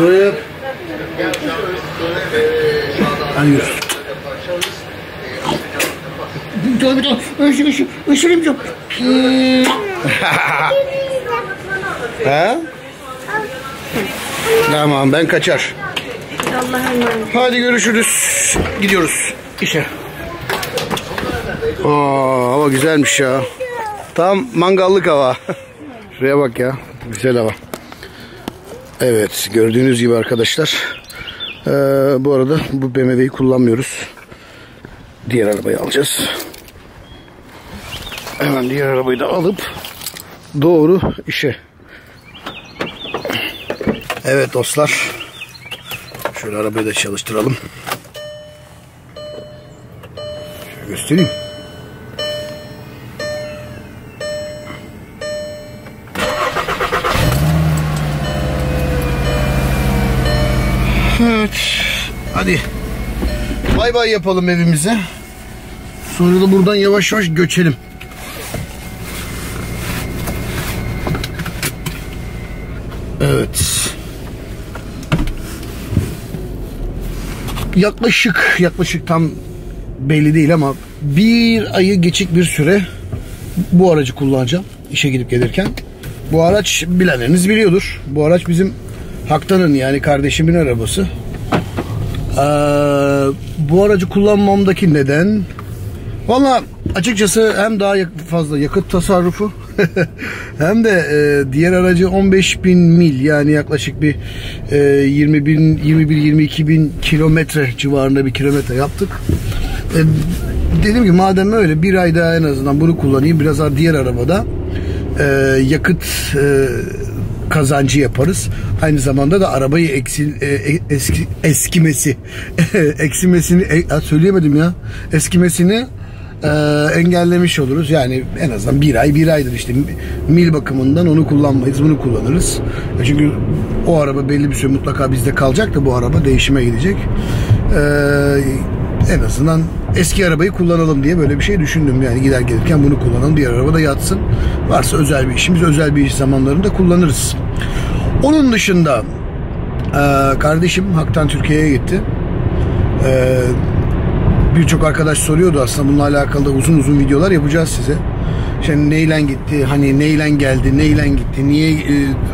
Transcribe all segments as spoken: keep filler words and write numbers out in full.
Hıp. Hadi yürü. Dur bir dur. Işır ışır. Işırayım çok. He? Tamam ben kaçar. Allah'a emanet. Hadi görüşürüz. Gidiyoruz işe. Oo, hava güzelmiş ya. Tam mangallık hava. Şuraya bak ya. Güzel hava. Evet gördüğünüz gibi arkadaşlar. Ee, bu arada bu B M W'yi kullanmıyoruz. Diğer arabayı alacağız. Hemen diğer arabayı da alıp doğru işe. Evet dostlar. Şöyle arabayı da çalıştıralım. Şöyle göstereyim. Evet. Hadi. Bay bay yapalım evimize. Sonra da buradan yavaş yavaş göçelim. Evet. Yaklaşık yaklaşık tam belli değil ama bir ayı geçik bir süre bu aracı kullanacağım işe gidip gelirken. Bu araç bilenleriniz biliyordur. Bu araç bizim Haktan'ın yani kardeşimin arabası. Ee, bu aracı kullanmamdaki neden valla açıkçası hem daha fazla yakıt tasarrufu hem de e, diğer aracı on beş bin mil yani yaklaşık bir e, yirmi bin yirmi bir yirmi iki bin kilometre civarında bir kilometre yaptık. E, dedim ki madem öyle bir ay daha en azından bunu kullanayım, biraz daha diğer arabada e, yakıt e, kazancı yaparız. Aynı zamanda da arabayı eksil, e, eski, eskimesi eksimesini e, söyleyemedim ya eskimesini e, engellemiş oluruz. Yani en azından bir ay bir aydır işte mil bakımından onu kullanmayız, bunu kullanırız. Çünkü o araba belli bir süre mutlaka bizde kalacak da bu araba değişime gidecek. E, en azından eski arabayı kullanalım diye böyle bir şey düşündüm. Yani gider gelirken bunu kullanalım, diğer araba da yatsın. Varsa özel bir işimiz, özel bir iş zamanlarında kullanırız. Onun dışında e, kardeşim Haktan Türkiye'ye gitti. E, Birçok arkadaş soruyordu aslında, bununla alakalı da uzun uzun videolar yapacağız size. Şimdi neyle gitti, hani neyle geldi, neyle gitti, niye e,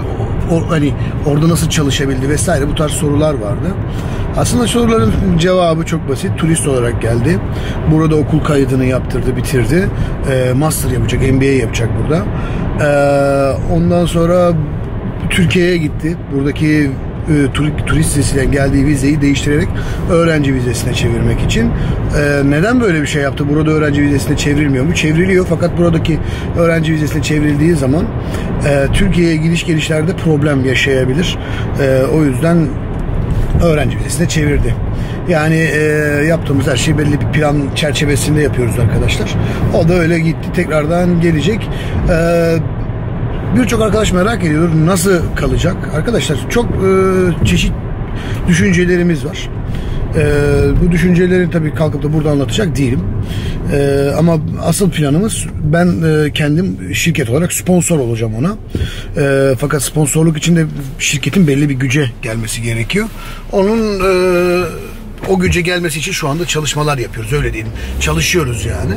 o, hani orada nasıl çalışabildi vesaire, bu tarz sorular vardı. Aslında soruların cevabı çok basit. Turist olarak geldi. Burada okul kaydını yaptırdı, bitirdi. E, master yapacak, M B A yapacak burada. E, ondan sonra Türkiye'ye gitti. Buradaki e, tur, turist vizesiyle geldiği vizeyi değiştirerek öğrenci vizesine çevirmek için. E, neden böyle bir şey yaptı? Burada öğrenci vizesine çevrilmiyor mu? Çevriliyor. Fakat buradaki öğrenci vizesine çevrildiği zaman e, Türkiye'ye gidiş gelişlerde problem yaşayabilir. E, o yüzden öğrenci vizesine çevirdi. Yani e, yaptığımız her şeyi belli bir plan çerçevesinde yapıyoruz arkadaşlar. O da öyle gitti. Tekrardan gelecek. E, Birçok arkadaş merak ediyor nasıl kalacak. Arkadaşlar çok e, çeşit düşüncelerimiz var. E, bu düşünceleri tabii kalkıp da burada anlatacak değilim. E, ama asıl planımız, ben e, kendim şirket olarak sponsor olacağım ona. E, fakat sponsorluk için de şirketin belli bir güce gelmesi gerekiyor. Onun e, o güce gelmesi için şu anda çalışmalar yapıyoruz, öyle diyelim. Çalışıyoruz yani.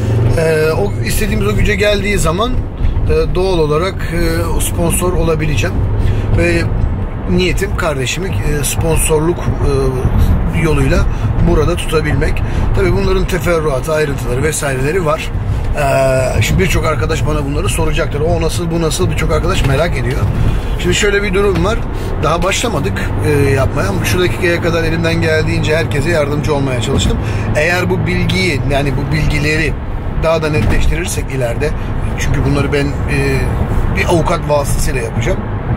E, o istediğimiz o güce geldiği zaman e, doğal olarak e, sponsor olabileceğim. Ve niyetim kardeşimi e, sponsorluk e, yoluyla burada tutabilmek. Tabii bunların teferruatı, ayrıntıları vesaireleri var. Ee, şimdi birçok arkadaş bana bunları soracaktır. O nasıl, bu nasıl, birçok arkadaş merak ediyor. Şimdi şöyle bir durum var. Daha başlamadık e, yapmaya. Şu dakikaya kadar elimden geldiğince herkese yardımcı olmaya çalıştım. Eğer bu bilgiyi, yani bu bilgileri daha da netleştirirsek ileride, çünkü bunları ben e, bir avukat vasıtasıyla yapacağım.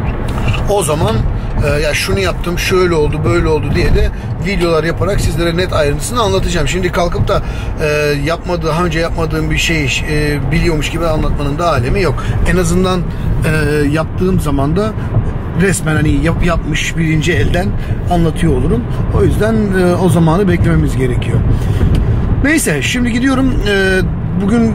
O zaman e, ya şunu yaptım, şöyle oldu, böyle oldu diye de videolar yaparak sizlere net ayrıntısını anlatacağım. Şimdi kalkıp da e, yapmadığı, daha önce yapmadığım bir şey e, biliyormuş gibi anlatmanın da alemi yok. En azından e, yaptığım zaman da resmen hani yap, yapmış birinci elden anlatıyor olurum. O yüzden e, o zamanı beklememiz gerekiyor. Neyse, şimdi gidiyorum. E, bugün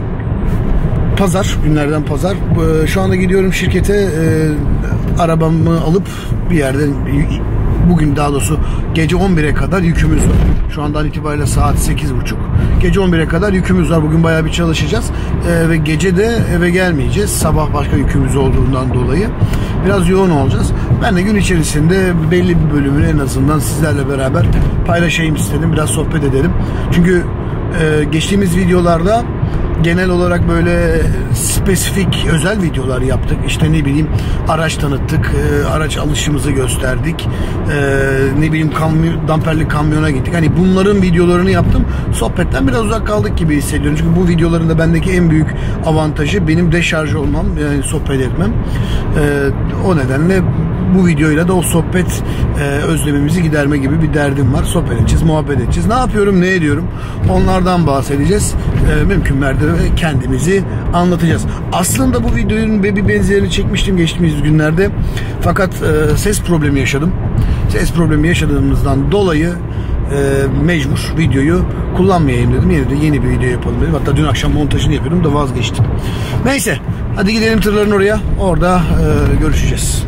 pazar, günlerden pazar. Şu anda gidiyorum şirkete, e, arabamı alıp bir yerden bugün daha doğrusu gece on bire kadar yükümüz var. Şu andan itibariyle saat sekiz buçuk. Gece on bire kadar yükümüz var. Bugün bayağı bir çalışacağız. Ee, ve gece de eve gelmeyeceğiz. Sabah başka yükümüz olduğundan dolayı biraz yoğun olacağız. Ben de gün içerisinde belli bir bölümünü en azından sizlerle beraber paylaşayım istedim. Biraz sohbet edelim. Çünkü e, geçtiğimiz videolarda genel olarak böyle spesifik özel videolar yaptık. İşte ne bileyim araç tanıttık, e, araç alışımızı gösterdik. E, ne bileyim kamyon, damperli kamyona gittik. Hani bunların videolarını yaptım. Sohbetten biraz uzak kaldık gibi hissediyorum. Çünkü bu videoların da bendeki en büyük avantajı benim deşarj olmam, yani sohbet etmem. E, o nedenle bu videoyla da o sohbet e, özlemimizi giderme gibi bir derdim var. Sohbet edeceğiz, muhabbet edeceğiz. Ne yapıyorum, ne ediyorum? Onlardan bahsedeceğiz. E, mümkün mertebe kendimizi anlatacağız. Aslında bu videonun bir benzerini çekmiştim geçtiğimiz günlerde. Fakat e, ses problemi yaşadım. Ses problemi yaşadığımızdan dolayı e, mecbur videoyu kullanmayayım dedim. Yine de yeni bir video yapalım dedim. Hatta dün akşam montajını yapıyordum da vazgeçtim. Neyse, hadi gidelim tırların oraya. Orada e, görüşeceğiz.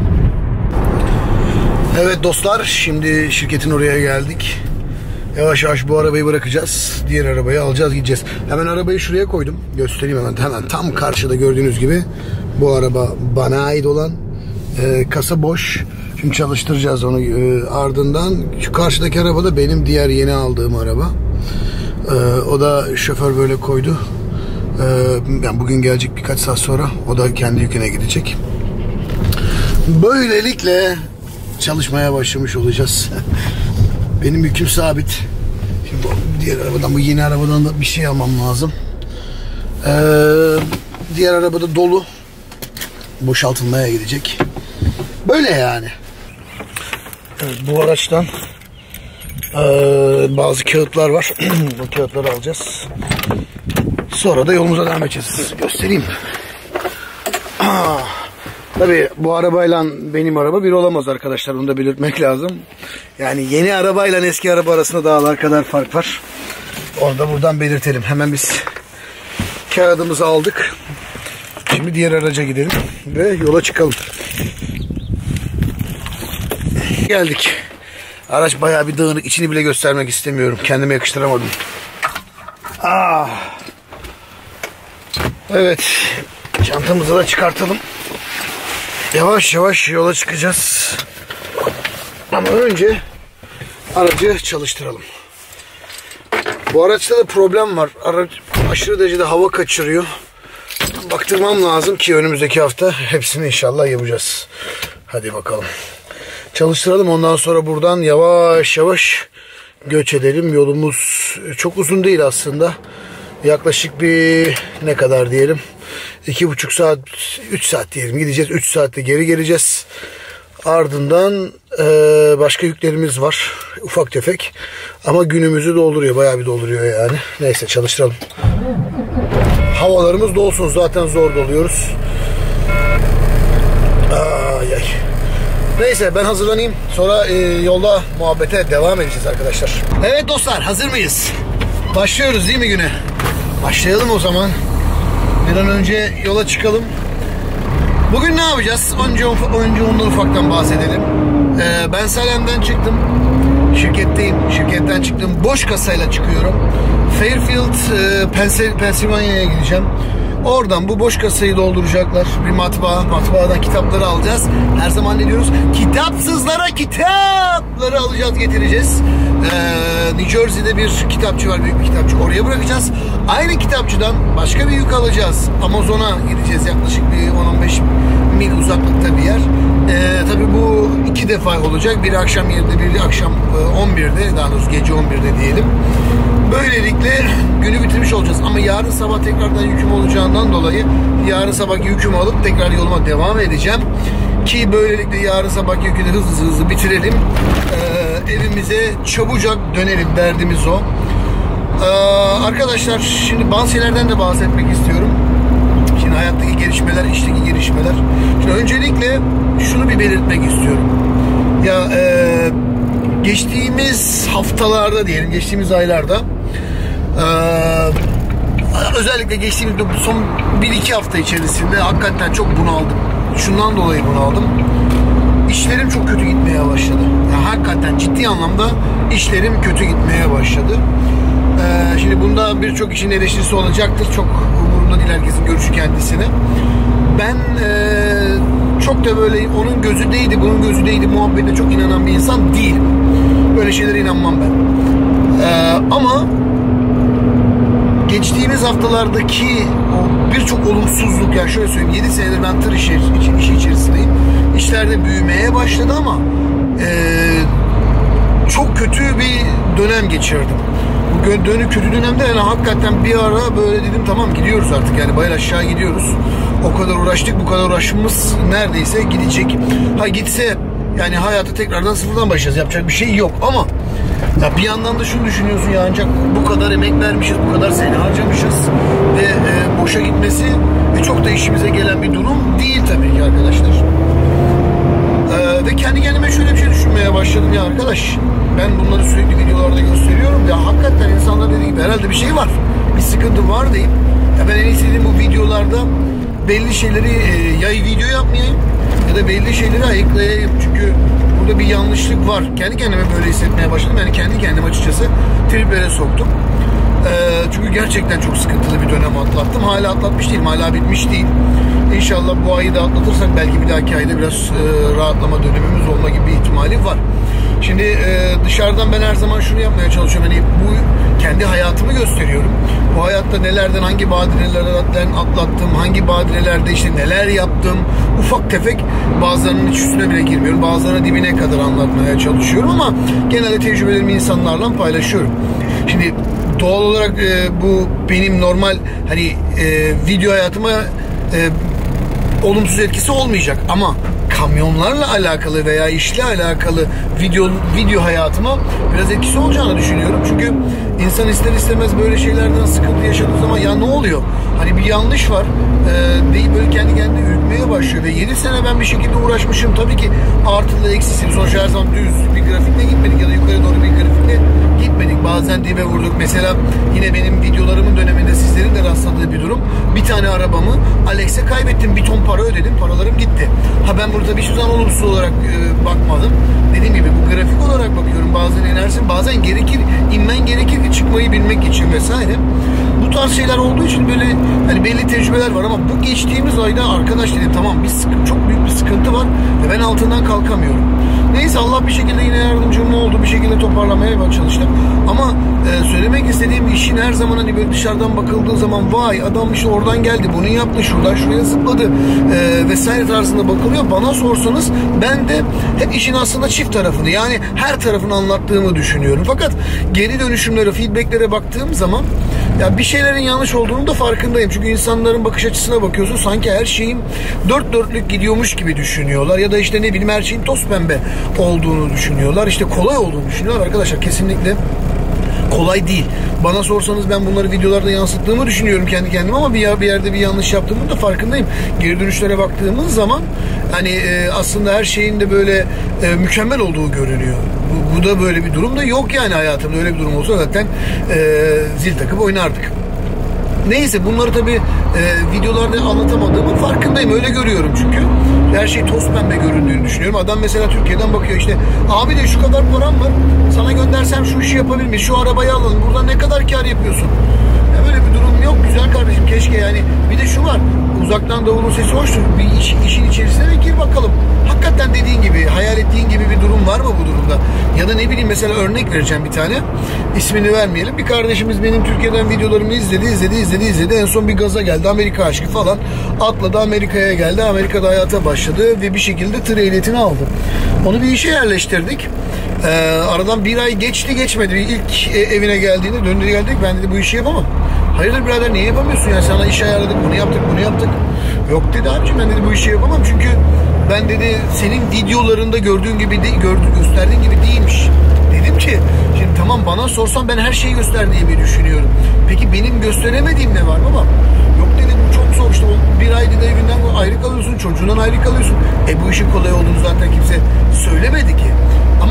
Evet dostlar, şimdi şirketin oraya geldik. Yavaş yavaş bu arabayı bırakacağız. Diğer arabayı alacağız, gideceğiz. Hemen arabayı şuraya koydum. Göstereyim hemen. Hemen tam karşıda gördüğünüz gibi. Bu araba bana ait olan. E, kasa boş. Şimdi çalıştıracağız onu. E, ardından şu karşıdaki araba da benim diğer yeni aldığım araba. E, o da şoför böyle koydu. E, yani bugün gelecek birkaç saat sonra. O da kendi yüküne gidecek. Böylelikle çalışmaya başlamış olacağız. Benim yüküm sabit. Şimdi diğer arabadan, bu yeni arabadan da bir şey almam lazım. Ee, diğer arabada dolu. Boşaltılmaya gidecek. Böyle yani. Evet, bu araçtan e, bazı kağıtlar var. Bu kağıtları alacağız. Sonra da yolumuza devam edeceğiz. Göstereyim. Ah. Tabii bu arabayla benim araba bir olamaz arkadaşlar. Bunu da belirtmek lazım. Yani yeni arabayla eski araba arasında dağlar kadar fark var. Onu da buradan belirtelim. Hemen biz kağıdımızı aldık. Şimdi diğer araca gidelim ve yola çıkalım. Geldik. Araç bayağı bir dağınık. İçini bile göstermek istemiyorum. Kendime yakıştıramadım. Ah. Evet. Çantamızı da çıkartalım. Yavaş yavaş yola çıkacağız. Ama önce aracı çalıştıralım. Bu araçta da problem var. Araç aşırı derecede hava kaçırıyor. Baktırmam lazım ki önümüzdeki hafta hepsini inşallah yapacağız. Hadi bakalım. Çalıştıralım, ondan sonra buradan yavaş yavaş göç edelim. Yolumuz çok uzun değil aslında. Yaklaşık bir ne kadar diyelim? iki buçuk saat, üç saat diyelim. Gideceğiz. üç saatte geri geleceğiz. Ardından e, başka yüklerimiz var. Ufak tefek. Ama günümüzü dolduruyor. Bayağı bir dolduruyor yani. Neyse, çalıştıralım. Havalarımız dolsun. Zaten zor doluyoruz. Ay ay. Neyse, ben hazırlanayım. Sonra e, yolda muhabbete devam edeceğiz arkadaşlar. Evet dostlar, hazır mıyız? Başlıyoruz değil mi güne? Başlayalım o zaman. Bir an önce yola çıkalım. Bugün ne yapacağız? Önce, önce ondan ufaktan bahsedelim. Ee, ben Salem'den çıktım. Şirketteyim. Şirketten çıktım. Boş kasayla çıkıyorum. Fairfield, e, Pennsylvania'ya gideceğim. Oradan bu boş kasayı dolduracaklar. Bir matbaa. Matbaadan kitapları alacağız. Her zaman ne diyoruz? Kitapsızlara kitapları alacağız, getireceğiz. Ee, New Jersey'de bir kitapçı var. Büyük bir kitapçı. Oraya bırakacağız. Aynı kitapçıdan başka bir yük alacağız. Amazon'a gideceğiz. Yaklaşık bir on on beş mil uzaklıkta bir yer. Ee, tabii bu iki defa olacak. Bir akşam yedide, bir akşam on birde. Daha doğrusu gece on birde diyelim. Böylelikle günü bitirmiş olacağız. Ama yarın sabah tekrardan yüküm olacağından dolayı yarın sabah yükümü alıp tekrar yoluma devam edeceğim. Ki böylelikle yarın sabah yükünü hızlı hızlı, hızlı bitirelim. Ee, evimize çabucak dönelim. Derdimiz o. Ee, arkadaşlar, şimdi bazı şeylerden de bahsetmek istiyorum. Şimdi hayattaki gelişmeler, işteki gelişmeler. Şimdi öncelikle şunu bir belirtmek istiyorum. Ya e, geçtiğimiz haftalarda diyelim, geçtiğimiz aylarda e, özellikle geçtiğimiz son bir iki hafta içerisinde hakikaten çok bunaldım. Şundan dolayı bunaldım. İşlerim çok kötü gitmeye başladı. Ya hakikaten ciddi anlamda işlerim kötü gitmeye başladı. Ee, şimdi bunda birçok kişinin eleştirisi olacaktır. Çok umurumda değil, herkesin görüşü kendisine. Ben ee, çok da böyle onun gözü değdi, bunun gözü değdi muhabbete çok inanan bir insan değilim. Böyle şeylere inanmam ben. Ee, ama geçtiğimiz haftalardaki o birçok olumsuzluk, ya şöyle söyleyeyim, yedi senedir ben tır işi, işi içerisindeyim. İşlerde büyümeye başladı ama e, çok kötü bir dönem geçirdim. Bu dönü kötü dönemde yani hakikaten bir ara böyle dedim tamam gidiyoruz artık, yani bayır aşağı gidiyoruz. O kadar uğraştık, bu kadar uğraşımız neredeyse gidecek. Ha gitse yani hayatı tekrardan sıfırdan başlayacağız, yapacak bir şey yok ama ya bir yandan da şunu düşünüyorsun ya, ancak bu kadar emek vermişiz, bu kadar sene harcamışız ve e, boşa gitmesi e, çok da işimize gelen bir durum değil tabii ki arkadaşlar. E, ve kendi kendime şöyle bir şey düşünmeye başladım ya arkadaş, ben bunları sürekli videolarda gösteriyorum ya, hakikaten insanlar dediği gibi herhalde bir şey var, bir sıkıntı var deyip ya ben en iyisi dedim bu videolarda belli şeyleri e, ya video yapmayayım ya da belli şeyleri ayıklayayım, çünkü burada bir yanlışlık var. Kendi kendime böyle hissetmeye başladım. Yani kendi kendime açıkçası triplere soktum. Ee, çünkü gerçekten çok sıkıntılı bir dönem atlattım. Hala atlatmış değilim. Hala bitmiş değil. İnşallah bu ayı da atlatırsak belki bir dahaki ayda biraz e, rahatlama dönemimiz olma gibi bir ihtimali var. Şimdi e, dışarıdan ben her zaman şunu yapmaya çalışıyorum. Hani bu kendi hayatımı gösteriyorum. Bu hayatta nelerden, hangi badirelerden atlattım, hangi badirelerde işte neler yaptım. Ufak tefek, bazılarının hiç üstüne bile girmiyorum. Bazılarına dibine kadar anlatmaya çalışıyorum ama genelde tecrübelerimi insanlarla paylaşıyorum. Şimdi doğal olarak e, bu benim normal hani e, video hayatıma e, olumsuz etkisi olmayacak ama kamyonlarla alakalı veya işle alakalı video video hayatıma biraz etkisi olacağını düşünüyorum. Çünkü insan ister istemez böyle şeylerden sıkıntı yaşadığı zaman ya ne oluyor? Hani bir yanlış var e, deyip böyle kendi kendine ürkmeye başlıyor ve yedi sene ben bir şekilde uğraşmışım. Tabii ki artılı eksisi, sonuçta her zaman düz bir grafikle gitmedik ya da yukarı doğru bir grafikle gitmedik. Bazen dibe vurduk. Mesela yine benim videolarımın döneminde sizlerin de rastladığı bir durum. Bir tane arabamı Alex'e kaybettim. Bir ton para ödedim. Paralarım gitti. Ha ben burada hiçbir zaman olumsuz olarak e, bakmadım. Dediğim gibi bu grafik olarak bakıyorum. Bazen inersin, bazen gerekir, inmen gerekir ki çıkmayı bilmek için vesaire. Bu tarz şeyler olduğu için böyle hani belli tecrübeler var ama bu geçtiğimiz ayda arkadaş dedim tamam bir sıkıntı, çok büyük bir sıkıntı var ve ben altından kalkamıyorum. Neyse Allah bir şekilde yine yardımcım oldu. Bir şekilde toparlamaya çalıştım. Ama e, söylemek istediğim işin her zaman hani böyle dışarıdan bakıldığı zaman vay adam işte oradan geldi, bunu yaptı, şuradan şuraya zıpladı e, vesaire tarzında bakılıyor. Bana sorsanız ben de hep işin aslında çift tarafını, yani her tarafını anlattığımı düşünüyorum. Fakat geri dönüşümlere, feedbacklere baktığım zaman ya bir şeylerin yanlış olduğunu da farkındayım. Çünkü insanların bakış açısına bakıyorsun, sanki her şeyin dört dörtlük gidiyormuş gibi düşünüyorlar ya da işte ne bileyim her şeyin toz pembe olduğunu düşünüyorlar. İşte kolay olduğunu düşünüyorlar arkadaşlar. Kesinlikle kolay değil. Bana sorsanız ben bunları videolarda yansıttığımı düşünüyorum kendi kendime ama bir, yer, bir yerde bir yanlış yaptığımın da farkındayım. Geri dönüşlere baktığımız zaman hani e, aslında her şeyin de böyle e, mükemmel olduğu görünüyor. Bu, bu da böyle bir durum da yok yani hayatımda. Öyle bir durum olsa zaten e, zil takıp oynardık. Neyse bunları tabii e, videolarda anlatamadığımın farkındayım. Öyle görüyorum çünkü. Her şey toz pembe göründüğünü düşünüyorum. Adam mesela Türkiye'den bakıyor işte abi de şu kadar param var. Sana göndersem şu işi yapabilir miyiz? Şu arabayı alalım. Buradan ne kadar kar yapıyorsun? Ya böyle bir durum yok. Güzel kardeşim keşke yani. Bir de şu var. Uzaktan davulun sesi hoştur. Bir iş, işin içerisine de gir bakalım. Hakikaten dediğin gibi, hayal ettiğin gibi bir durum var mı bu durumda? Ya da ne bileyim mesela örnek vereceğim bir tane. İsmini vermeyelim. Bir kardeşimiz benim Türkiye'den videolarımı izledi, izledi, izledi, izledi. En son bir gaza geldi. Amerika aşkı falan. Atladı Amerika'ya geldi. Amerika'da hayata başladı ve bir şekilde tır ehliyetini aldı. Onu bir işe yerleştirdik. Ee, aradan bir ay geçti geçmedi. İlk evine geldiğinde döndü geldik. Ben dedi bu işi yapamam. Hayırdır birader niye yapamıyorsun ya? Sana iş ayarladık, bunu yaptık, bunu yaptık. Yok dedi abiciğim ben dedi bu işi yapamam çünkü ben dedi senin videolarında gördüğün gibi de, gördüğün, gösterdiğin gibi değilmiş. Dedim ki şimdi tamam bana sorsan ben her şeyi gösterdiğimi düşünüyorum. Peki benim gösteremediğim ne var baba? Yok dedi bu çok zor işte bir ay dedi evinden ayrı kalıyorsun, çocuğundan ayrı kalıyorsun. E bu işin kolay olduğunu zaten kimse söylemedi ki. Ama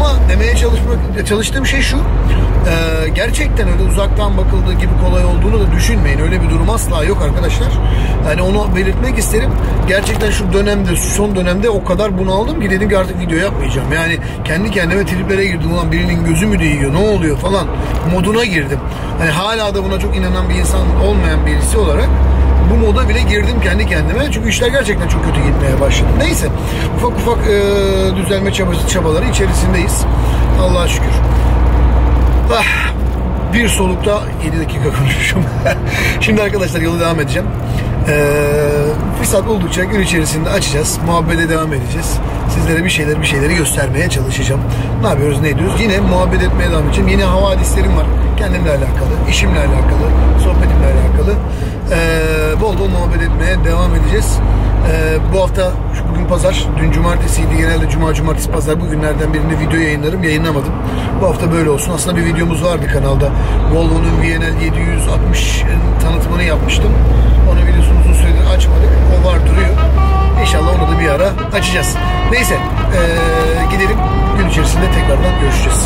Ama demeye çalışmak, çalıştığım şey şu. E, gerçekten öyle uzaktan bakıldığı gibi kolay olduğunu da düşünmeyin. Öyle bir durum asla yok arkadaşlar. Yani onu belirtmek isterim. Gerçekten şu dönemde, şu son dönemde o kadar bunaldım ki dedim ki artık video yapmayacağım. Yani kendi kendime triplere girdim. Ulan birinin gözü mü değiyor, ne oluyor falan moduna girdim. Hani hala da buna çok inanan bir insan olmayan birisi olarak bu moda bile girdim kendi kendime. Çünkü işler gerçekten çok kötü gitmeye başladı. Neyse. Ufak ufak e, düzelme çabası, çabaları içerisindeyiz. Allah'a şükür. Ah, bir solukta yedi dakika konuşmuşum. Şimdi arkadaşlar yola devam edeceğim. Ee, fırsat oldukça gün içerisinde açacağız. Muhabbete devam edeceğiz. Sizlere bir şeyler bir şeyleri göstermeye çalışacağım. Ne yapıyoruz, ne ediyoruz? Yine muhabbet etmeye devam edeceğim. Yeni havadislerim var. Kendimle alakalı, işimle alakalı, sohbetimle alakalı. Ee, bol bol muhabbet etmeye devam edeceğiz. Ee, bu hafta, şu bugün pazar, dün cumartesiydi. Genelde cuma, cumartesi, pazar bu günlerden birinde video yayınlarım. Yayınlamadım. Bu hafta böyle olsun. Aslında bir videomuz vardı kanalda. Volvo'nun V N L yedi yüz altmış tanıtımını yapmıştım. Onu videosunu uzun süredir açmadık. O var, duruyor. İnşallah onu da bir ara açacağız. Neyse, ee, gidelim. Gün içerisinde tekrardan görüşeceğiz.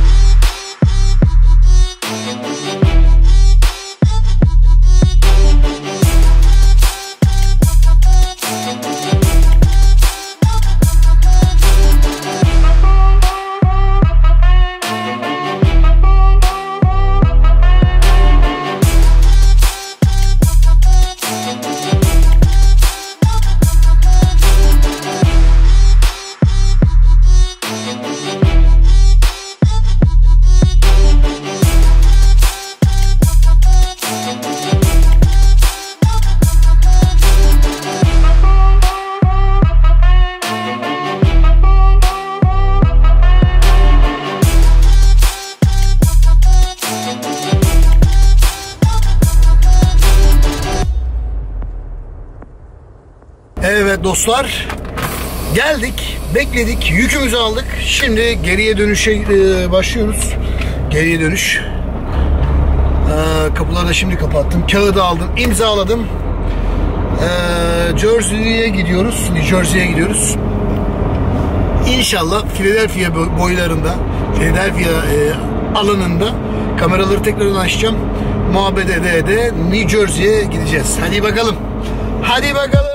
Evet dostlar, geldik, bekledik, yükümüzü aldık. Şimdi geriye dönüşe e, başlıyoruz. Geriye dönüş. E, kapıları da şimdi kapattım. Kağıdı aldım, imzaladım. E, Jersey'ye gidiyoruz. New Jersey'ye gidiyoruz. İnşallah Philadelphia boylarında, Philadelphia e, alanında kameraları tekrardan açacağım. Muhabbet ede ede New Jersey'ye gideceğiz. Hadi bakalım. Hadi bakalım.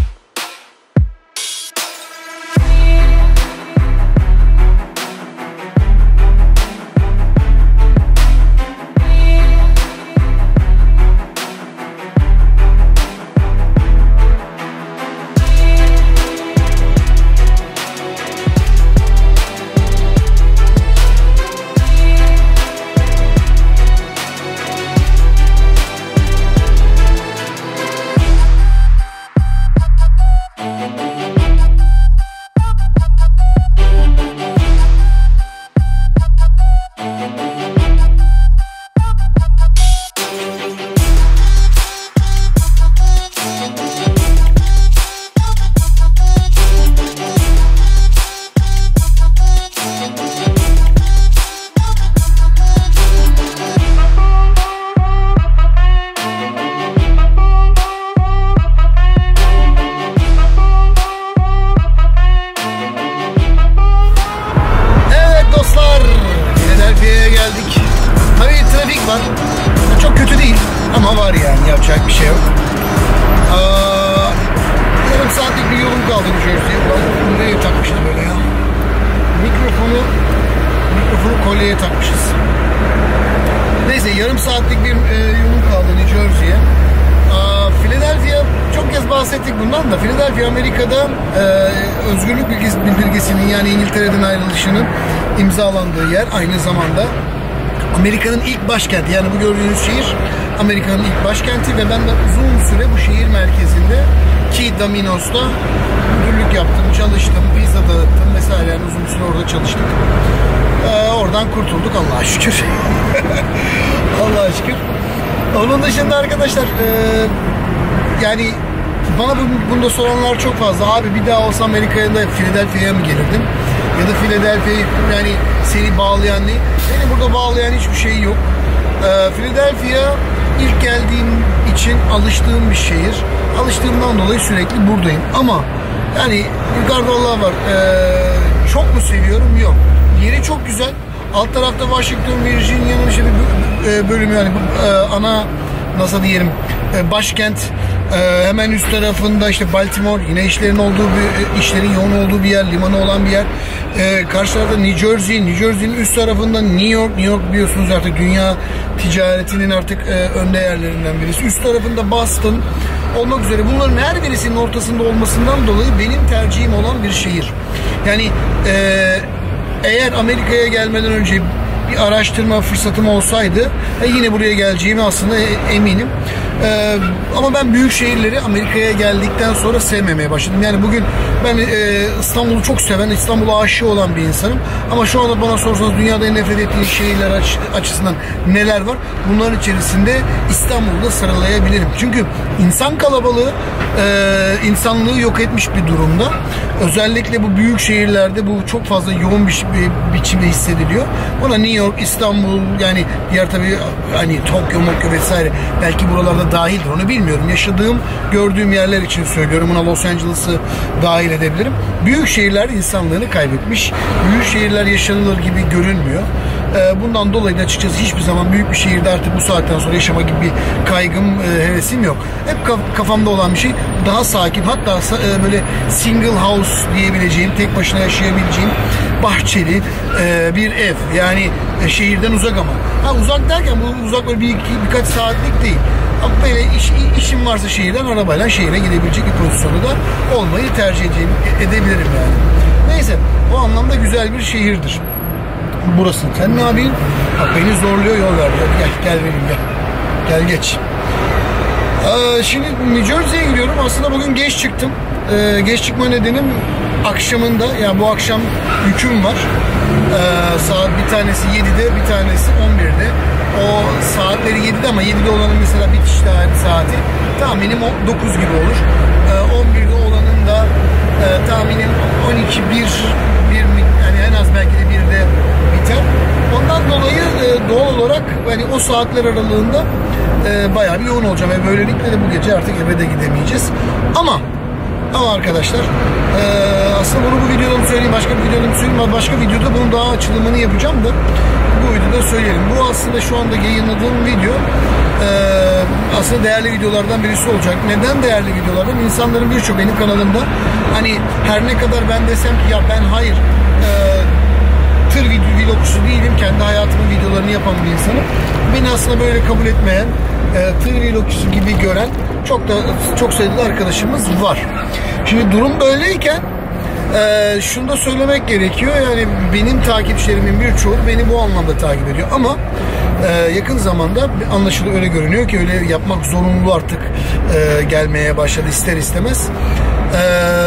Çok kötü değil ama var yani, yapacak bir şey yok. Aa, yarım saatlik bir yolum kaldı bu Jersey'ye. Ulan nereye takmıştı böyle ya? Mikrofonu mikrofonu kolyeye takmışız. Neyse, yarım saatlik bir e, yolum kaldı New Jersey'ye. Philadelphia, çok kez bahsettik bundan da. Philadelphia Amerika'da e, özgürlük bildirgesinin, yani İngiltere'den ayrılışının imzalandığı yer. Aynı zamanda Amerika'nın ilk başkenti, yani bu gördüğünüz şehir Amerika'nın ilk başkenti ve ben de uzun süre bu şehir merkezinde ki Domino's'ta müdürlük yaptım, çalıştım, pizza dağıttım vesaire, yani uzun süre orada çalıştık. Ee, oradan kurtulduk Allah'a şükür. Allah'a şükür. Onun dışında arkadaşlar e, yani bana bunu da soranlar çok fazla. Abi bir daha olsa Amerika'ya da Philadelphia'ya mı gelirdin? Ya da Philadelphia'yı, yani seni bağlayan ne? Beni burada bağlayan hiçbir şey yok. Ee, Philadelphia ilk geldiğim için alıştığım bir şehir. Alıştığımdan dolayı sürekli buradayım. Ama yani yukarıda Allah var. Ee, çok mu seviyorum? Yok. Yeri çok güzel. Alt tarafta Washington, Virginia'nın işte bir bölümü, yani ana nasıl diyelim başkent. Hemen üst tarafında işte Baltimore, yine işlerin olduğu bir, işlerin yoğun olduğu bir yer, limanı olan bir yer. Karşı tarafta New Jersey, New Jersey'nin üst tarafında New York, New York biliyorsunuz artık dünya ticaretinin artık önde yerlerinden birisi. Üst tarafında Boston olmak üzere, bunların her birisinin ortasında olmasından dolayı benim tercihim olan bir şehir. Yani eğer Amerika'ya gelmeden önce bir araştırma fırsatım olsaydı e, yine buraya geleceğimi aslında eminim. E, ama ben büyük şehirleri Amerika'ya geldikten sonra sevmemeye başladım. Yani bugün ben e, İstanbul'u çok seven, İstanbul'a aşığı olan bir insanım. Ama şu anda bana sorsanız dünyada en nefret ettiğim şehirler aç, açısından neler var? Bunların içerisinde İstanbul'da sıralayabilirim. Çünkü insan kalabalığı e, insanlığı yok etmiş bir durumda. Özellikle bu büyük şehirlerde bu çok fazla yoğun bir, bir biçimde hissediliyor. Buna New York, İstanbul, yani diğer tabii hani Tokyo, Mokyo vesaire belki buralarda dahildir, onu bilmiyorum. Yaşadığım, gördüğüm yerler için söylüyorum. Buna Los Angeles'ı dahil edebilirim. Büyük şehirler insanlığını kaybetmiş. Büyük şehirler yaşanılır gibi görünmüyor. Bundan dolayı da açıkçası hiçbir zaman büyük bir şehirde artık bu saatten sonra yaşama gibi bir kaygım, hevesim yok. Hep kafamda olan bir şey daha sakin, hatta böyle single house diyebileceğim, tek başına yaşayabileceğim bahçeli bir ev. Yani şehirden uzak ama. Ha, uzak derken bu uzak böyle bir iki, birkaç saatlik değil. Ama böyle iş, işim varsa şehirden arabayla şehire gidebilecek bir pozisyonu da olmayı tercih edeceğim, edebilirim yani. Neyse, o anlamda güzel bir şehirdir burası. Sen ne yapayım? Bak beni zorluyor, yol ver. Gel, gel benim gel. Gel geç. Ee, şimdi New Jersey'ye gidiyorum. Aslında bugün geç çıktım. Ee, geç çıkma nedenim akşamında, yani bu akşam yüküm var. Ee, saat bir tanesi yedide, bir tanesi on birde. O saatleri yedide ama yedide olanın mesela bitiş saati tahminim dokuz gibi olur. Ee, on birde olanın da e, tahminim on iki bir, bir yani en az belki de birde biter. Ondan dolayı e, doğal olarak hani o saatler aralığında e, bayağı bir yoğun olacağım ve böylelikle de bu gece artık eve de gidemeyeceğiz. Ama Ama arkadaşlar e, aslında bunu bu videoda mı söyleyeyim, başka bir videoda mı söyleyeyim, başka videoda bunun daha açılımını yapacağım da bu videoda söyleyelim. Bu aslında şu anda yayınladığım video e, aslında değerli videolardan birisi olacak. Neden değerli videolardan? İnsanların birçok benim kanalımda hani her ne kadar ben desem ki ya ben hayır e, tır video vlogcusu değilim, kendi hayatımın videolarını yapan bir insanım. Beni aslında böyle kabul etmeyen, e, tır vlogcusu gibi gören çok da çok sayıda arkadaşımız var. Şimdi durum böyleyken e, şunu da söylemek gerekiyor. Yani benim takipçilerimin birçoğu beni bu anlamda takip ediyor ama e, yakın zamanda anlaşılan öyle görünüyor ki öyle yapmak zorunlu artık e, gelmeye başladı ister istemez. E,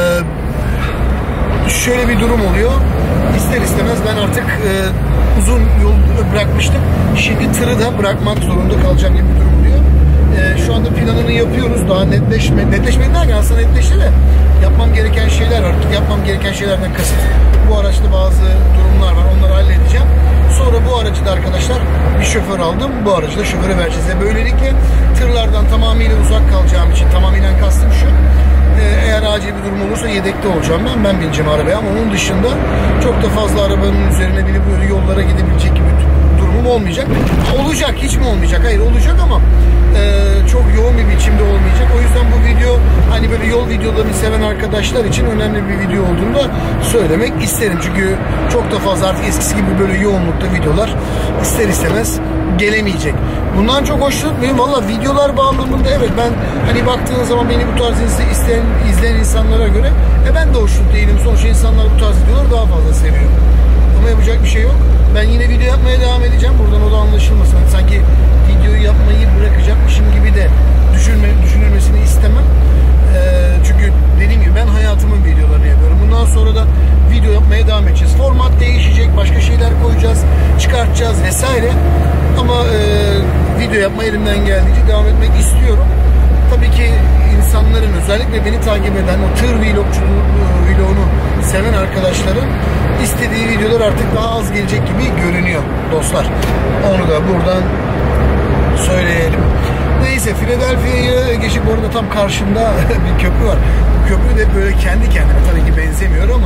şöyle bir durum oluyor. İster istemez ben artık e, uzun yol bırakmıştım. Şimdi tırı da bırakmak zorunda kalacağım gibi bir durum oluyor. E, şu anda planını yapıyoruz. Daha netleşme, netleşmedi derken aslında netleşti de yapmam gereken şeyler var. Yapmam gereken şeylerden kasıt. Bu araçta bazı durumlar var. Onları halledeceğim. Sonra bu aracı da arkadaşlar bir şoför aldım. Bu aracı da şoföre vereceğiz. Ve böylelikle tırlardan tamamıyla uzak kalacağım için, tamamıyla kastım şu. Eğer acil bir durum olursa yedekte olacağım ben. Ben bineceğim arabaya ama onun dışında çok da fazla arabanın üzerine binip böyle yollara gidebilecek gibi durumum olmayacak. Olacak, hiç mi olmayacak? Hayır olacak ama e, çok yoğun bir biçimde olmayacak. O yüzden bu video hani böyle yol videolarını seven arkadaşlar için önemli bir video olduğunu da söylemek isterim. Çünkü çok da fazla artık eskisi gibi böyle yoğunlukta videolar ister istemez gelemeyecek. Bundan çok hoşlanmıyorum. Valla videolar bağlamında evet ben hani baktığınız zaman beni bu tarz isteyen, izleyen insanlara göre e ben de hoşnut değilim. Sonuçta insanlar bu tarz videoları daha fazla seviyor. Ama yapacak bir şey yok. Ben yine video yapmaya devam edeceğim. Buradan o da anlaşılmasın. Hani sanki videoyu yapmayı bırakacakmışım gibi de düşünme, düşünülmesini istemem. Ee, çünkü dediğim gibi ben hayatımın videolarını yapıyorum. Bundan sonra da video yapmaya devam edeceğiz. Format değişecek. Başka şeyler koyacağız. Çıkartacağız vesaire. Ama e, video yapma elimden geldiğince devam etmek istiyorum. Tabii ki insanların özellikle beni takip eden o tır vlogculuğu, vlogunu seven arkadaşların istediği videolar artık daha az gelecek gibi görünüyor dostlar. Onu da buradan söyleyelim. Neyse Philadelphia'ya geçip orada tam karşımda bir köprü var. Bu köprü de böyle kendi kendine tabii ki benzemiyor ama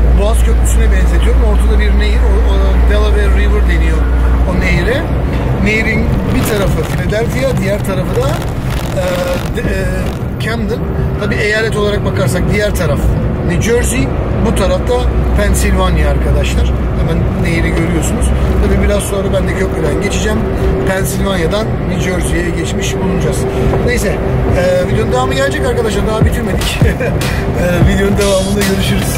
Boğaz Köprüsü'ne benzetiyorum. Ortada bir nehir. O, o Delaware River deniyor o nehire. Nehirin bir tarafı Philadelphia, diğer tarafı da e, de, e, Camden. Tabi eyalet olarak bakarsak diğer taraf New Jersey, bu tarafta Pennsylvania arkadaşlar. Hemen nehri görüyorsunuz. Tabi biraz sonra ben de köprüden geçeceğim. Pennsylvania'dan New Jersey'ye geçmiş bulunacağız. Neyse, e, videonun devamı gelecek arkadaşlar. Daha bitirmedik. e, videonun devamında görüşürüz.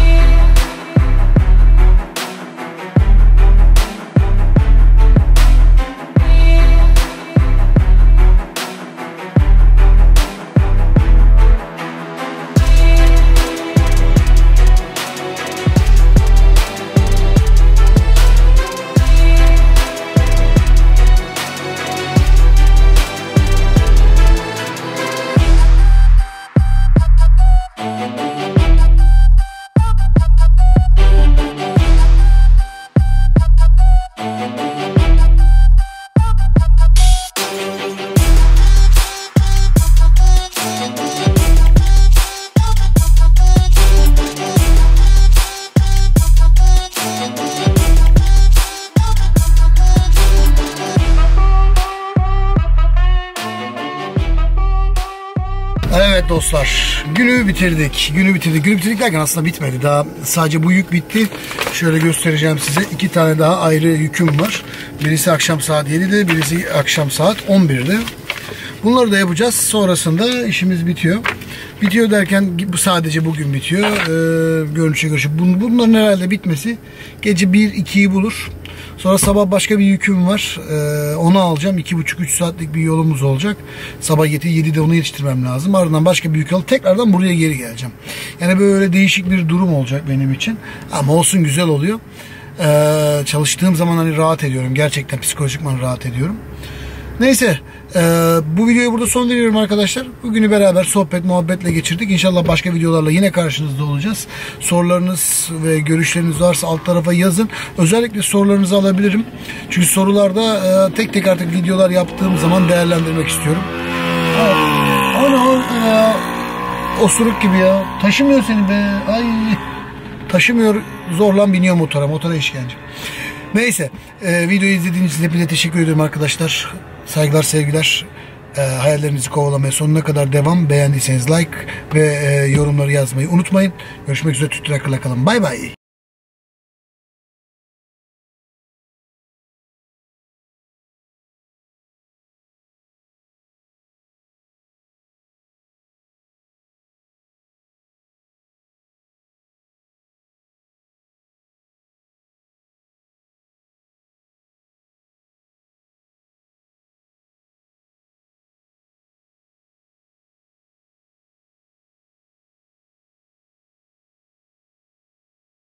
Evet dostlar, günü bitirdik. Günü bitirdik. Günü bitirdik derken aslında bitmedi. Daha sadece bu yük bitti. Şöyle göstereceğim size. İki tane daha ayrı yüküm var. Birisi akşam saat yedide, birisi akşam saat on birde. Bunları da yapacağız. Sonrasında işimiz bitiyor. Bitiyor derken bu sadece bugün bitiyor. Ee, görünüşe göre bunların herhalde bitmesi gece bir ikiyi bulur. Sonra sabah başka bir yüküm var. Ee, onu alacağım. iki buçuk üç saatlik bir yolumuz olacak. Sabah yedide onu yetiştirmem lazım. Ardından başka bir yük alıp tekrardan buraya geri geleceğim. Yani böyle değişik bir durum olacak benim için. Ama olsun, güzel oluyor. Ee, çalıştığım zaman hani rahat ediyorum. Gerçekten psikolojikman rahat ediyorum. Neyse, e, bu videoyu burada son veriyorum arkadaşlar. Bugünü beraber sohbet muhabbetle geçirdik. İnşallah başka videolarla yine karşınızda olacağız. Sorularınız ve görüşleriniz varsa alt tarafa yazın. Özellikle sorularınızı alabilirim. Çünkü sorularda e, tek tek artık videolar yaptığım zaman değerlendirmek istiyorum. Ana ya, osuruk gibi ya. Taşımıyor seni be. Ay, taşımıyor. Zorlan biniyor motora. Motora işkence. Neyse, e, videoyu izlediğiniz için hepinize teşekkür ediyorum arkadaşlar. Saygılar, sevgiler. E, hayallerinizi kovalamaya sonuna kadar devam. Beğendiyseniz like ve e, yorumları yazmayı unutmayın. Görüşmek üzere. Tüttüre kalın. Bay bay.